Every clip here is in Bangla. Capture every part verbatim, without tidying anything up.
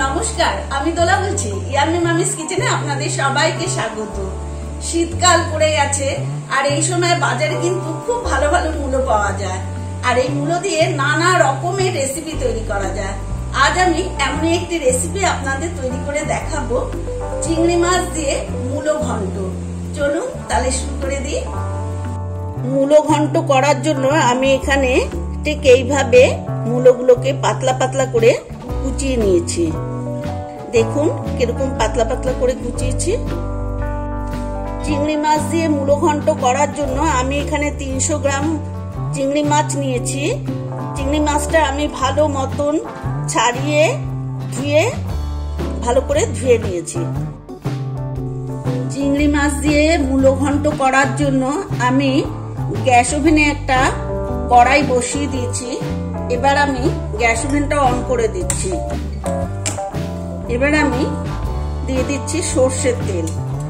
নমস্কার, আমি দোলা বলছি। ইয়াম্মি মামিস কিচেনে আপনাদের সবাইকে স্বাগত। শীতকাল পড়ে গেছে আর এই সময় বাজারে কিন্তু খুব ভালো ভালো মূলো পাওয়া যায়, আর এই মূলো দিয়ে নানা রকমের রেসিপি তৈরি করা যায়। আজ আমি এমন একটি রেসিপি আপনাদের তৈরি করে দেখাবো, চিংড়ি মাছ দিয়ে মূলো ঘন্ট। চলুন তাহলে শুরু করে দিই। মূলো ঘন্ট করার জন্য আমি এখানে ঠিক এইভাবে মূলোগুলোকে পাতলা পাতলা করে কুচিয়ে নিয়েছি। দেখুন কিরকম পাতলা পাতলা করে কুচিয়েছি। চিংড়ি মাছ দিয়ে মূলো ঘন্ট করার জন্য আমি এখানে তিনশো গ্রাম চিংড়ি মাছ নিয়েছি। চিংড়ি মাছটা আমি ভালো মতন ছাড়িয়ে ধুয়ে ভালো করে ধুয়ে নিয়েছি। চিংড়ি মাছ দিয়ে মূলো ঘন্ট করার জন্য আমি গ্যাস ওভেনে একটা কড়াই বসিয়ে দিয়েছি। এবার আমি গ্যাস ওভেনটা অন করে দিচ্ছি। এবার আমি দিয়ে দিচ্ছি সর্ষের তেল।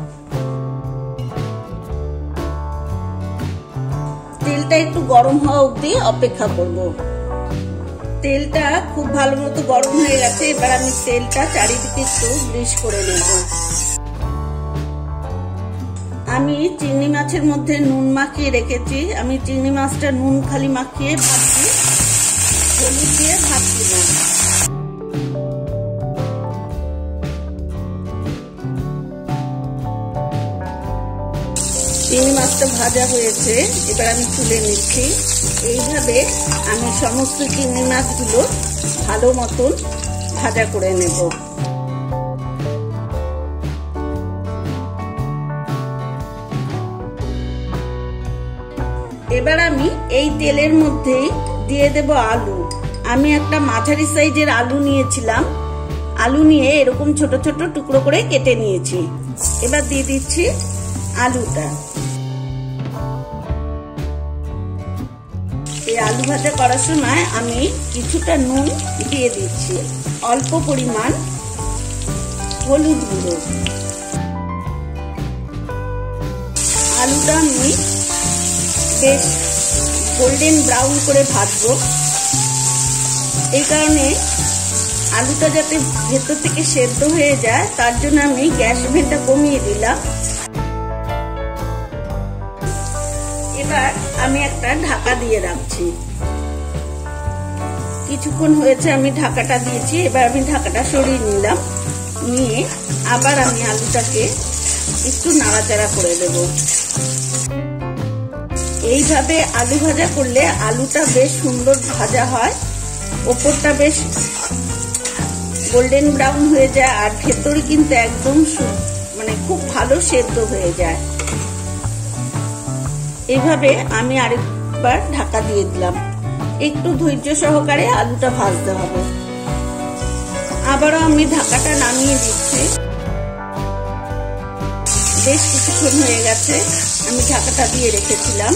তেলটা একটু গরম হওয়া অবধি অপেক্ষা করব। তেলটা খুব ভালো মতো গরম হয়ে গেছে। এবার আমি তেলটা চারিদিকে একটু ব্রিশ করে নেব। আমি চিংড়ি মাছের মধ্যে নুন মাখিয়ে রেখেছি। আমি চিংড়ি মাছটা নুন খালি মাখিয়ে ভাজছি, হলুদ দিয়ে ভাজছি না। চিংড়ি মাছটা ভাজা হয়েছে, এবার আমি তুলে নিচ্ছি। এইভাবে আমি সমস্ত চিংড়ি মাছগুলো ভালো মতন ভাজা করে নেব। এবার আমি এই তেলের মধ্যে দিয়ে দেব আলু। আমি একটা মাঝারি সাইজের আলু নিয়েছিলাম। আলু নিয়ে এরকম ছোট ছোট টুকরো করে কেটে নিয়েছি। এবার দিয়ে দিচ্ছি আলুটা। এই আলু ভাজা করার সময় আমি কিছুটা নুন দিয়ে দিচ্ছি, অল্প পরিমাণ হলুদ গুঁড়ো। আলুটা আমি বেশ গোল্ডেন ব্রাউন করে ভাজবো। এই কারণে আলুটা যাতে ভেতর থেকে সেদ্ধ হয়ে যায়, তার জন্য আমি গ্যাস ওভেনটা কমিয়ে দিলাম। এবার আমি একটা ঢাকা দিয়ে রাখছি। কিছুক্ষণ হয়েছে আমি ঢাকাটা দিয়েছি। এবার আমি ঢাকাটা সরিয়ে নিলাম। নিয়ে আবার আমি আলুটাকে একটু নাড়াচাড়া করে দেব। এইভাবে আলু ভাজা করলে আলুটা বেশ সুন্দর ভাজা হয়, ওপরটা বেশ গোল্ডেন ব্রাউন হয়ে যায়, আর ভেতরে কিন্তু একদম মানে খুব ভালো সেদ্ধ হয়ে যায়। এইভাবে আমি আরেকবার ঢাকা দিয়ে দিলাম। একটু ধৈর্য সহকারে আলুটা ভাজতে হবে। আবারও আমি ঢাকাটা নামিয়ে দিচ্ছি। বেশ কিছুক্ষণ হয়ে গেছে, আমি ঢাকাটা দিয়ে রেখেছিলাম।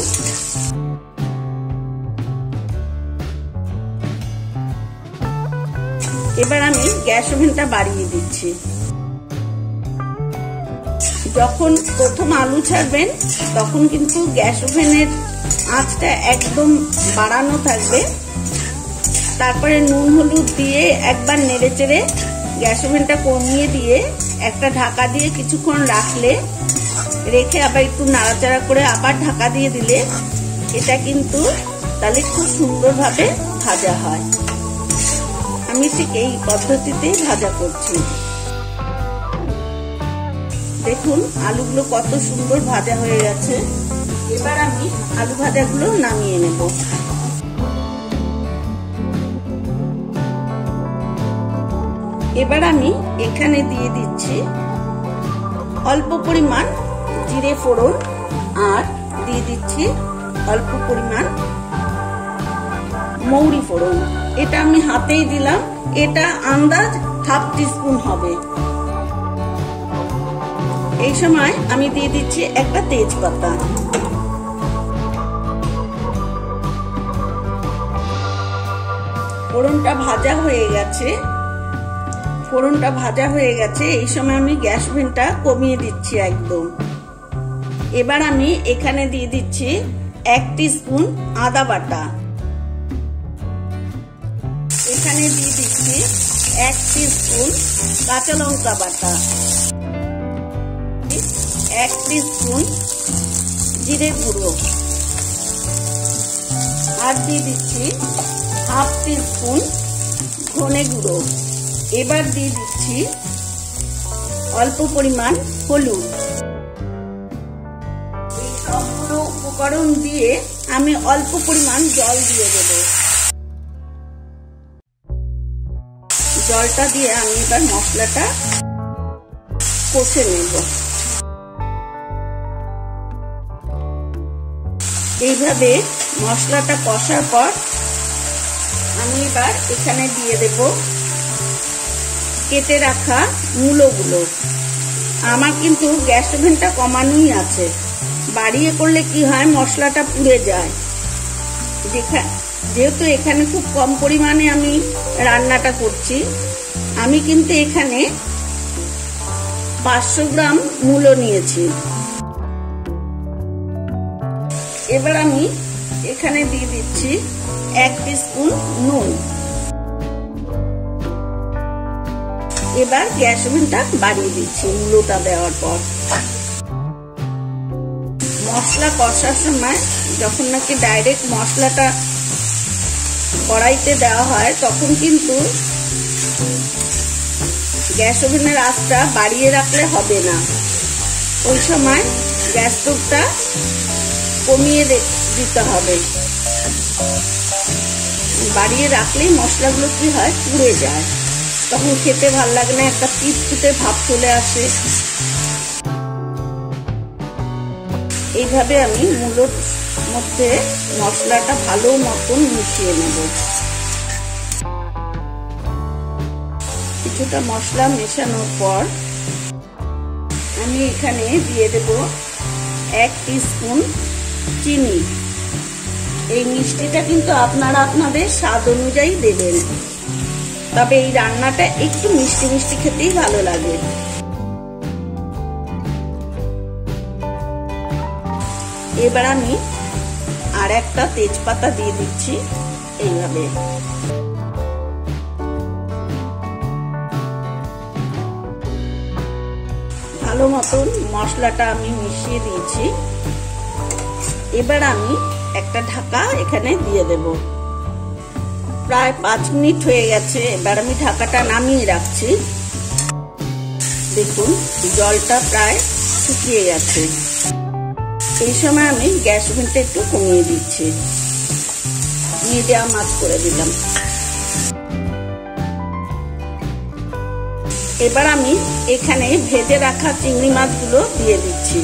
এবার আমি গ্যাস ওভেনটা বাড়িয়ে দিচ্ছি। যখন প্রথম আলু ছাড়বেন তখন কিন্তু গ্যাস ওভেনের আঁচটা একদম বাড়ানো থাকবে। তারপরে নুন হলুদ দিয়ে একবার নেড়ে চেড়ে গ্যাস ওভেনটা কমিয়ে দিয়ে একটা ঢাকা দিয়ে কিছুক্ষণ রাখলে, রেখে আবার একটু নাড়াচাড়া করে আবার ঢাকা দিয়ে দিলে এটা কিন্তু তাহলে খুব সুন্দরভাবে ভাজা হয়। আমি ঠিক এই পদ্ধতিতেই ভাজা করছি। দেখুন আলুগুলো কত সুন্দর ভাজা হয়ে গেছে। এবার আমি আলু ভাজাগুলো নামিয়ে নেব। এবার আমি এখানে দিয়ে দিচ্ছি অল্প পরিমাণ জিরে ফোড়ন, আর দিয়ে দিচ্ছি অল্প পরিমাণ মৌরি ফোড়ন। এটা আমি হাতেই দিলাম। এটা আন্দাজ হাফ টিস্পুন হবে। এই সময় আমি দিয়ে দিচ্ছি একটা তেজপাতা। ফোড়নটা ভাজা হয়ে গেছে। ফোড়নটা ভাজা হয়ে গেছে এই সময় আমি গ্যাস ওভেনটা কমিয়ে দিচ্ছি একদম। এবার আমি এখানে দিয়ে দিচ্ছি এক টিস্পুন আদা বাটা। এখানে দিয়ে দিচ্ছি এক টিস্পুন কাঁচা লঙ্কা বাটা, এক টিস্পুন জিরে গুঁড়ো, আর দিয়ে দিচ্ছি হাফ টিস্পুন ধনে গুঁড়ো। এবার দিয়ে দিচ্ছি অল্প পরিমাণ হলুদ। এই সবগুলো উপকরণ দিয়ে আমি অল্প পরিমাণ জল দিয়ে দেব। জলটা দিয়ে আমি এবার মশলাটা কষে নেব। এইভাবে মশলাটা কষার পর আমি এবার এখানে দিয়ে দেব কেটে রাখা মূলোগুলো। আমার কিন্তু গ্যাস ওভেনটা কমানোই আছে, বাড়িয়ে করলে কি হয় মশলাটা পুড়ে যায়। যেহেতু এখানে খুব কম পরিমাণে আমি রান্নাটা করছি, আমি কিন্তু এখানে পাঁচশো গ্রাম মূলো নিয়েছি। এবার আমি এখানে দিয়ে দিচ্ছি এক টিস্পুন নুন। এবার গ্যাস ওভেনটা বাড়িয়ে দিচ্ছি মূলোটা দেওয়ার পর। মশলা কষার সময় যখন নাকি ডাইরেক্ট মশলাটা কড়াইতে দেওয়া হয় তখন কিন্তু গ্যাস ওভেনের আঁচটা বাড়িয়ে রাখলে হবে না। ওই সময় গ্যাস স্টোভটা কমিয়ে দিতে হবে। বাড়িয়ে রাখলেই মশলাগুলো কি হয় পুড়ে যায়, তখন খেতে ভাল লাগে না, একটা চিটচিটে ভাব চলে আসে। এইভাবে আমি মূলোর মধ্যে মশলাটা ভালো মতন মিশিয়ে নেব। কিছুটা মশলা মেশানোর পর আমি এখানে দিয়ে দেব এক টিস্পুন চিনি। এই মিষ্টিটা কিন্তু আপনারা আপনাদের স্বাদ অনুযায়ী দেবেন, তবে এই রান্নাটা একটু মিষ্টি মিষ্টি খেতেই ভালো লাগে। এবার আমি আর একটা তেজপাতা দিয়ে দিচ্ছি। এইভাবে ভালো মতন মশলাটা আমি মিশিয়ে দিয়েছি। এবার আমি একটা ঢাকা এখানে দিয়ে দেব। প্রায় পাঁচ মিনিট হয়ে গেছে, এবার আমি ঢাকাটা নামিয়ে রাখছি। দেখুন জলটা প্রায় শুকিয়ে গেছে। এই সময় আমি গ্যাস ওভেনটা একটু কমিয়ে দিচ্ছি, মিডিয়াম আঁচ করে দিলাম। এবার আমি এখানে ভেজে রাখা চিংড়ি মাছগুলো দিয়ে দিচ্ছি।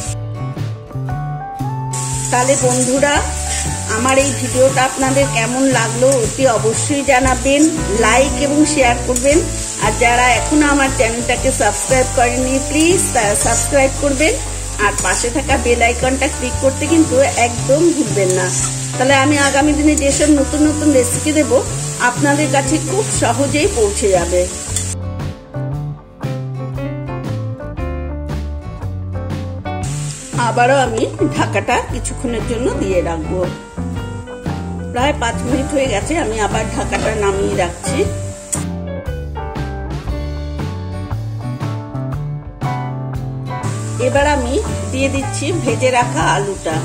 তাহলে বন্ধুরা, আমার এই ভিডিওটা আপনাদের কেমন লাগলো অতি অবশ্যই জানাবেন, লাইক এবং শেয়ার করবেন। আর যারা এখনো আমার চ্যানেলটাকে সাবস্ক্রাইব করেনি প্লিজ তারা সাবস্ক্রাইব করবেন, আর পাশে থাকা বেল আইকনটা ক্লিক করতে কিন্তু একদম ভুলবেন না। তাহলে আমি আগামী দিনে যেসব নতুন নতুন রেসিপি দেব আপনাদের কাছে খুব সহজেই পৌঁছে যাবে। আবারও আমি ঢাকাটা কিছুক্ষণের জন্য দিয়ে রাখবো। প্রায় পাঁচ মিনিট হয়ে গেছে, আমি আবার ঢাকাটা নামিয়ে রাখছি। এবার আমি দিয়ে দিচ্ছি ভেজে রাখা আলুটা।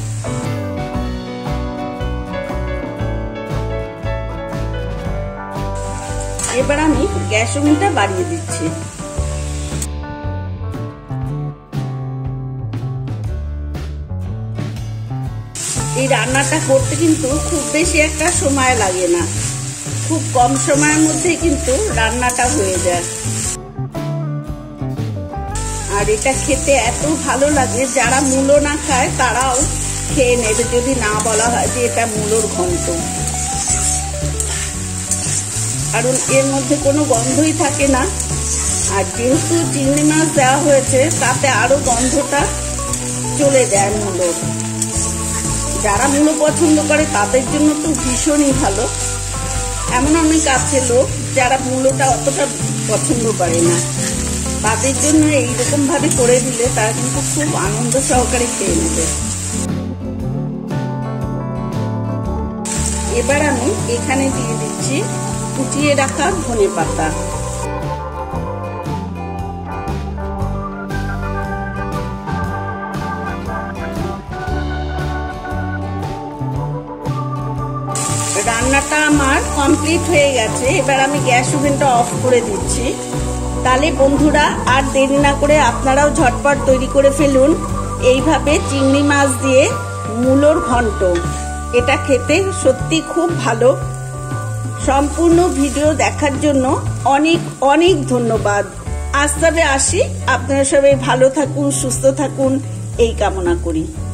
এবার আমি গ্যাস ওভেনটা বাড়িয়ে দিচ্ছি। এই রান্নাটা করতে কিন্তু খুব বেশি একটা সময় লাগে না, খুব কম সময়ের মধ্যে কিন্তু রান্নাটা হয়ে যায়। আর এটা খেতে এত ভালো লাগে, যারা মূলো না খায় তারাও খেয়ে নেবে যদি না বলা হয় যে এটা মূলোর ঘন্ট। কারণ এর মধ্যে কোনো গন্ধই থাকে না, আর যেহেতু চিংড়ি মাছ দেওয়া হয়েছে তাতে আরো গন্ধটা চলে যায় মূলোর। যারা মূলো পছন্দ করে তাদের জন্য তো ভীষণই ভালো। এমন অনেক আছে লোক যারা মূলোটা অতটা পছন্দ করে না, তাদের জন্য এইরকম ভাবে করে দিলে তারা কিন্তু খুব আনন্দ সহকারে খেয়ে নেবে। এবার আমি এখানে দিয়ে দিচ্ছি কুচিয়ে রাখা ধনে পাতা। রান্নাটা আমার কমপ্লিট হয়ে গেছে, এবার আমি গ্যাস ওভেনটা অফ করে দিচ্ছি। তাহলে বন্ধুরা আর দেরি না করে আপনারাও ঝটপট তৈরি করে ফেলুন এইভাবে চিংড়ি মাছ দিয়ে মূলোর ঘন্ট। এটা খেতে সত্যি খুব ভালো। সম্পূর্ণ ভিডিও দেখার জন্য অনেক অনেক ধন্যবাদ। আজ তবে আসি, আপনারা সবাই ভালো থাকুন, সুস্থ থাকুন এই কামনা করি।